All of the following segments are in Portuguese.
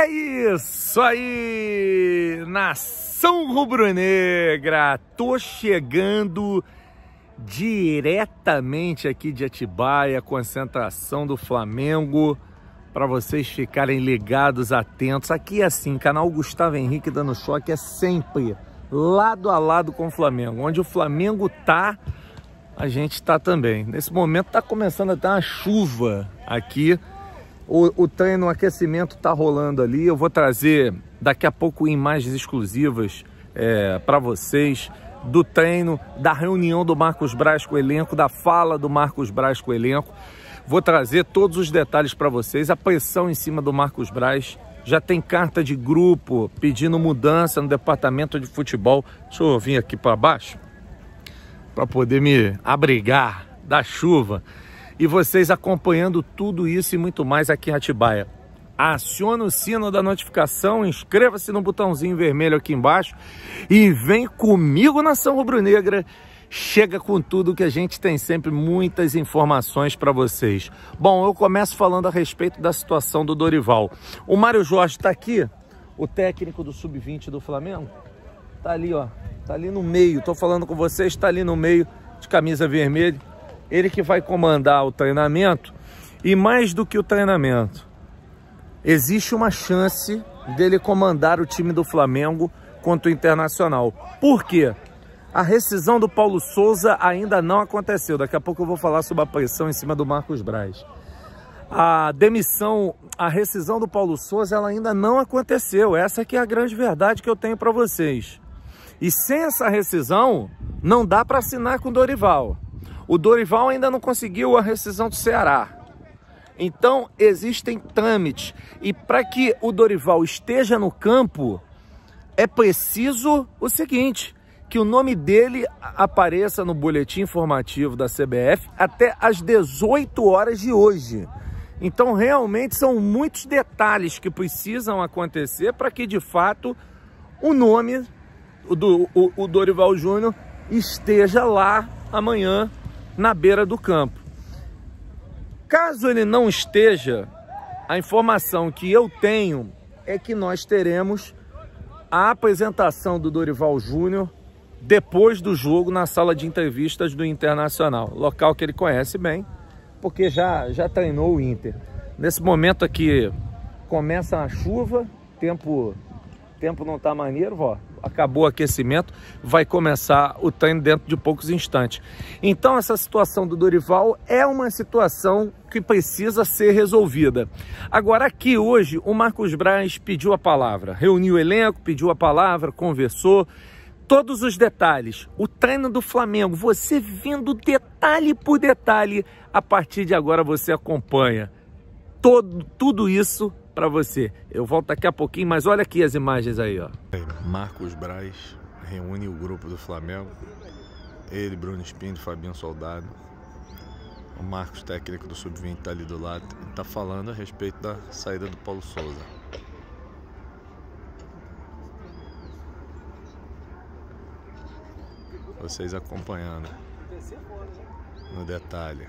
É isso aí, nação rubro-negra, tô chegando diretamente aqui de Atibaia, concentração do Flamengo, para vocês ficarem ligados, atentos. Aqui é assim, canal Gustavo Henrique dando choque é sempre lado a lado com o Flamengo. Onde o Flamengo tá, a gente tá também. Nesse momento tá começando a ter uma chuva aqui. O treino, o aquecimento tá rolando ali. Eu vou trazer daqui a pouco imagens exclusivas para vocês do treino, da reunião do Marcos Braz com o elenco, da fala do Marcos Braz com o elenco. Vou trazer todos os detalhes para vocês. A pressão em cima do Marcos Braz. Já tem carta de grupo pedindo mudança no departamento de futebol. Deixa eu vir aqui para baixo para poder me abrigar da chuva. E vocês acompanhando tudo isso e muito mais aqui em Atibaia. Aciona o sino da notificação, inscreva-se no botãozinho vermelho aqui embaixo e vem comigo, nação rubro-negra. Chega com tudo que a gente tem sempre muitas informações para vocês. Bom, eu começo falando a respeito da situação do Dorival. O Mário Jorge está aqui, o técnico do Sub-20 do Flamengo. Tá ali, ó, tá ali no meio. Tô falando com vocês, tá ali no meio, de camisa vermelha. Ele que vai comandar o treinamento. E mais do que o treinamento, existe uma chance dele comandar o time do Flamengo contra o Internacional. Por quê? A rescisão do Paulo Souza ainda não aconteceu. Daqui a pouco eu vou falar sobre a pressão em cima do Marcos Braz. A demissão, a rescisão do Paulo Souza, ela ainda não aconteceu. Essa que é a grande verdade que eu tenho para vocês. E sem essa rescisão, não dá para assinar com o Dorival. O Dorival ainda não conseguiu a rescisão do Ceará. Então, existem trâmites. E para que o Dorival esteja no campo, é preciso o seguinte: que o nome dele apareça no boletim informativo da CBF até às 18 horas de hoje. Então, realmente, são muitos detalhes que precisam acontecer para que, de fato, o nome do Dorival Júnior esteja lá amanhã na beira do campo. Caso ele não esteja, a informação que eu tenho é que nós teremos a apresentação do Dorival Júnior depois do jogo na sala de entrevistas do Internacional, local que ele conhece bem, porque já treinou o Inter. Nesse momento aqui começa a chuva, tempo não tá maneiro, ó. Acabou o aquecimento, vai começar o treino dentro de poucos instantes. Então essa situação do Dorival é uma situação que precisa ser resolvida. Agora aqui hoje o Marcos Braz pediu a palavra, reuniu o elenco, pediu a palavra, conversou, todos os detalhes. O treino do Flamengo, você vendo detalhe por detalhe, a partir de agora você acompanha tudo isso para você. Eu volto daqui a pouquinho, mas olha aqui as imagens aí, ó. Marcos Braz reúne o grupo do Flamengo. Ele, Bruno Espíndola, Fabinho Soldado. O Marcos, técnico do Sub-20, tá ali do lado. Ele tá falando a respeito da saída do Paulo Souza. Vocês acompanhando no detalhe.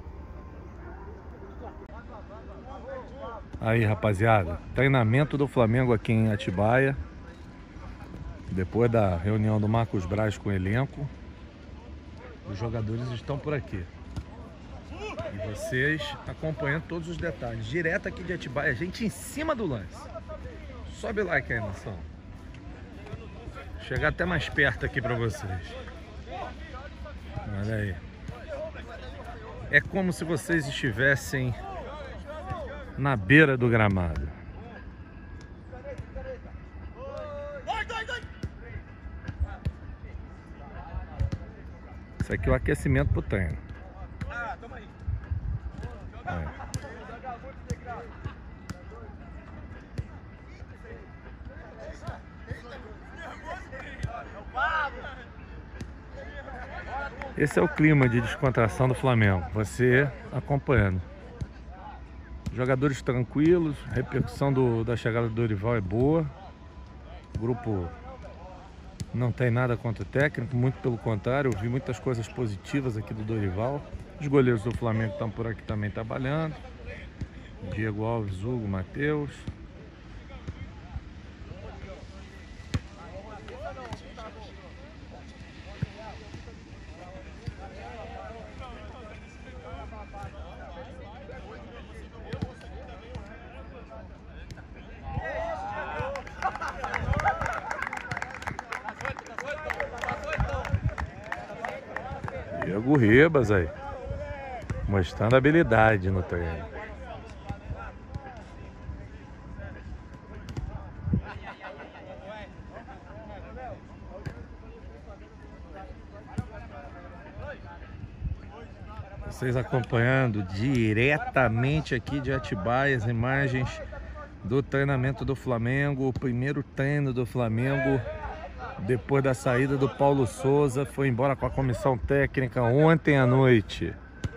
Aí, rapaziada, treinamento do Flamengo aqui em Atibaia, depois da reunião do Marcos Braz com o elenco. Os jogadores estão por aqui e vocês acompanhando todos os detalhes, direto aqui de Atibaia, a gente em cima do lance. Sobe o like aí, nação. Chegar até mais perto aqui para vocês. Olha aí, é como se vocês estivessem na beira do gramado. Isso aqui é o aquecimento pro treino. Esse é o clima de descontração do Flamengo, você acompanhando. Jogadores tranquilos, a repercussão da chegada do Dorival é boa. O grupo não tem nada contra o técnico, muito pelo contrário, eu vi muitas coisas positivas aqui do Dorival. Os goleiros do Flamengo estão por aqui também trabalhando. Diego Alves, Hugo, Matheus. Diego Ribas aí, mostrando habilidade no treino. Vocês acompanhando diretamente aqui de Atibaia as imagens do treinamento do Flamengo, o primeiro treino do Flamengo depois da saída do Paulo Souza. Foi embora com a comissão técnica ontem à noite.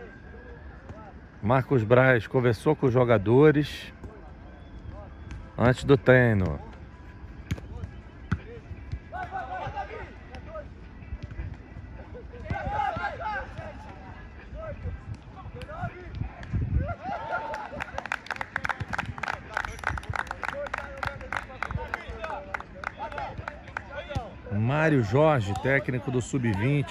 Marcos Braz conversou com os jogadores antes do treino. Mário Jorge, técnico do Sub-20.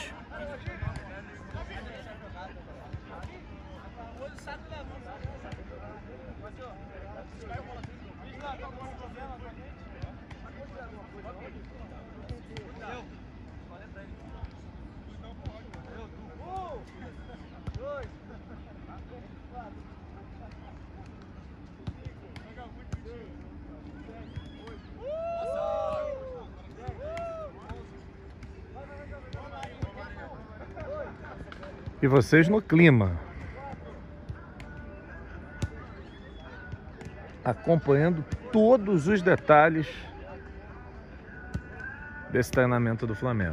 E vocês no clima, acompanhando todos os detalhes desse treinamento do Flamengo.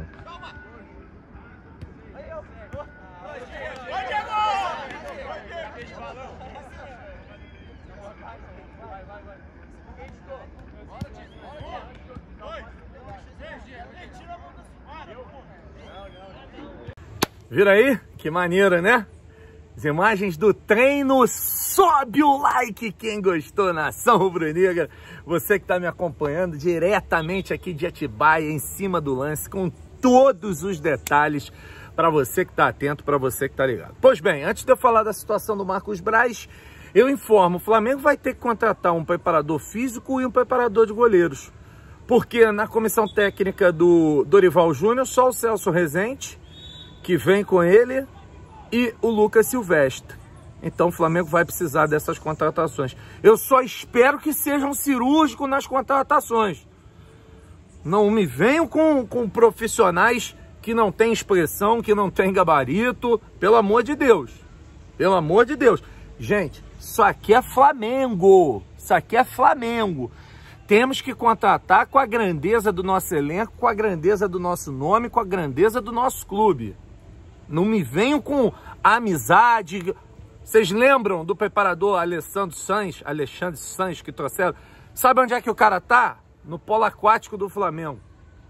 Vira aí, que maneiro, né? As imagens do treino. Sobe o like quem gostou, nação rubro-negra. Você que está me acompanhando diretamente aqui de Atibaia, em cima do lance, com todos os detalhes, para você que está atento, para você que está ligado. Pois bem, antes de eu falar da situação do Marcos Braz, eu informo, o Flamengo vai ter que contratar um preparador físico e um preparador de goleiros. Porque na comissão técnica do Dorival Júnior, só o Celso Rezende, que vem com ele, e o Lucas Silvestre. Então o Flamengo vai precisar dessas contratações. Eu só espero que sejam cirúrgicos nas contratações. Não me venham com profissionais que não têm expressão, que não têm gabarito. Pelo amor de Deus. Pelo amor de Deus. Gente, isso aqui é Flamengo. Isso aqui é Flamengo. Temos que contratar com a grandeza do nosso elenco, com a grandeza do nosso nome, com a grandeza do nosso clube. Não me venham com amizade. Vocês lembram do preparador Alexandre Sanches que trouxeram? Sabe onde é que o cara tá? No polo aquático do Flamengo.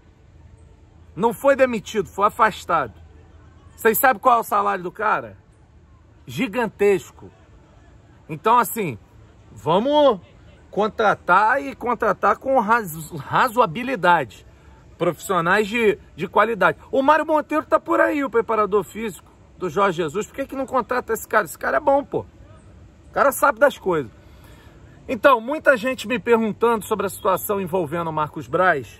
Não foi demitido, foi afastado. Vocês sabem qual é o salário do cara? Gigantesco. Então, assim, vamos contratar e contratar com razoabilidade. Profissionais de qualidade. O Mário Monteiro tá por aí, o preparador físico do Jorge Jesus. Por que não contrata esse cara? Esse cara é bom, pô. O cara sabe das coisas. Então, muita gente me perguntando sobre a situação envolvendo o Marcos Braz,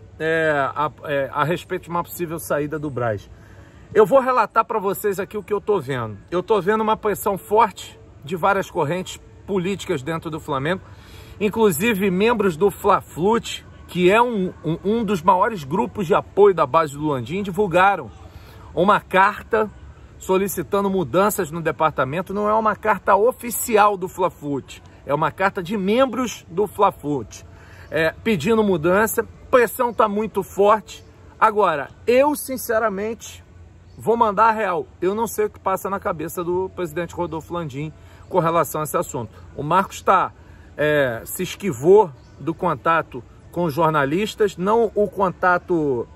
a respeito de uma possível saída do Braz. Eu vou relatar para vocês aqui o que eu tô vendo. Eu tô vendo uma pressão forte de várias correntes políticas dentro do Flamengo, inclusive membros do Fla-Flut, que é um dos maiores grupos de apoio da base do Landim, divulgaram uma carta solicitando mudanças no departamento. Não é uma carta oficial do Fla-Flut, é uma carta de membros do Fla-Flut, pedindo mudança. A pressão está muito forte. Agora, eu sinceramente vou mandar a real. Eu não sei o que passa na cabeça do presidente Rodolfo Landim com relação a esse assunto. O Marcos se esquivou do contato com os jornalistas, não o contato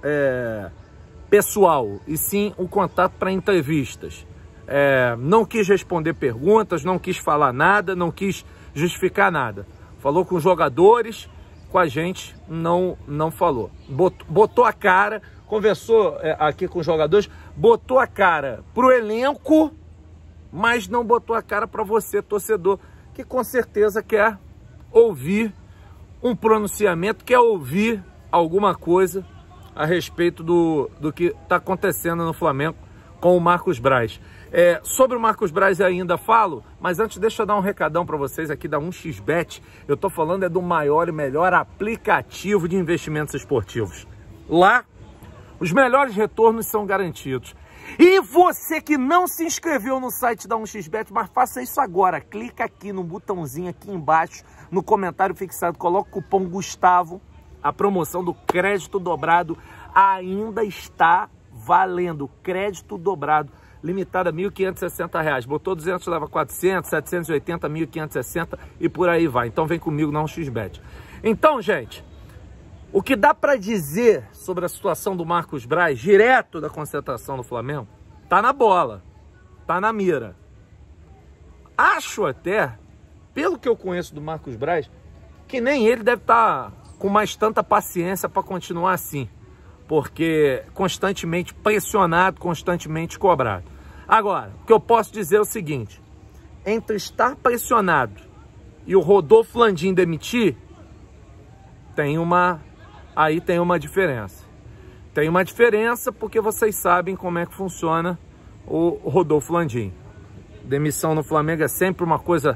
pessoal, e sim o contato para entrevistas. Não quis responder perguntas, não quis falar nada, não quis justificar nada. Falou com os jogadores, com a gente não falou. Botou a cara, conversou aqui com os jogadores, botou a cara pro elenco, mas não botou a cara para você, torcedor, que com certeza quer ouvir um pronunciamento, quer ouvir alguma coisa a respeito do que está acontecendo no Flamengo com o Marcos Braz. Sobre o Marcos Braz eu ainda falo, mas antes deixa eu dar um recadão para vocês aqui da 1xBet. Eu tô falando do maior e melhor aplicativo de investimentos esportivos. Lá, os melhores retornos são garantidos. E você que não se inscreveu no site da 1xBet, mas faça isso agora. Clica aqui no botãozinho aqui embaixo, no comentário fixado, coloca o cupom Gustavo. A promoção do crédito dobrado ainda está valendo. Crédito dobrado, limitado a R$ 1.560. Botou 200, leva 400, 780, 1.560 e por aí vai. Então vem comigo na 1xBet. Então, gente, o que dá para dizer sobre a situação do Marcos Braz, direto da concentração do Flamengo, tá na bola, tá na mira. Acho até, pelo que eu conheço do Marcos Braz, que nem ele deve estar com mais tanta paciência para continuar assim, porque constantemente pressionado, constantemente cobrado. Agora, o que eu posso dizer é o seguinte: entre estar pressionado e o Rodolfo Landim demitir, tem uma diferença. Tem uma diferença porque vocês sabem como é que funciona o Rodolfo Landim. Demissão no Flamengo é sempre uma coisa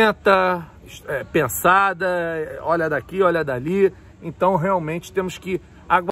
lenta, pensada, olha daqui, olha dali. Então realmente temos que